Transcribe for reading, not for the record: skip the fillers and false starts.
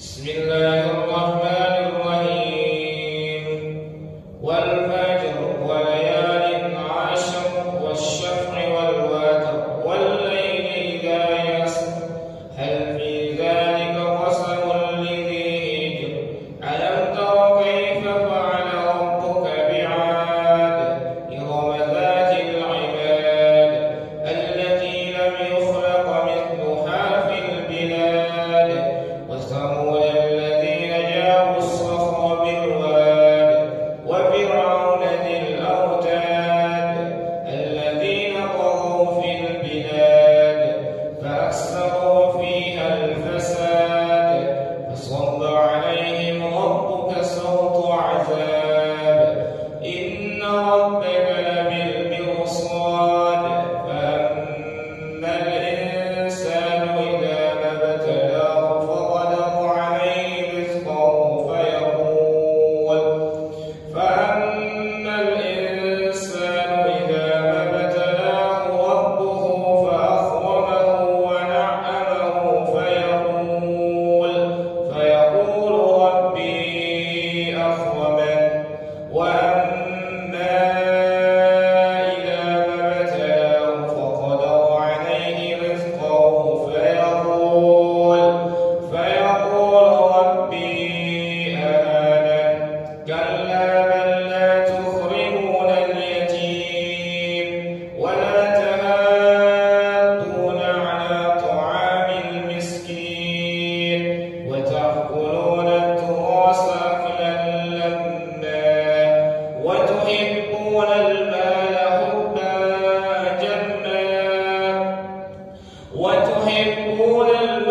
بسم الله الرحمن الرحيم والفجر وليال عشر والشفع والوتر والليل إذا يسر هل في ذلك قسم لذي حجر ألم تر كيف فعل ربك بعاد إرم ذات العماد التي لم يخلق مثلها في البلاد وثمود الذين جابوا الصخر بالواد وفرعون ذي الأوتاد الذين طغوا في البلاد فأكثروا فيها الفساد فصب عليهم ربك سوط عذاب إن ربك لبالمرصاد فأما الإنسان إذا ما ابتلاه فقدر عليه رزقه فأما الإنسان إذا ما ابتلاه ربه فأكرمه ونعمه فيقول ربي أكرمن وأما إذا ما ابتلاه فقدر عليه رزقه فيقول ربي أهانن كلا بل لا تكرمون اليتيم ولا تحاضون على طعام المسكين وتأكلون التراث أكلا لما وتحبون المال حبا جما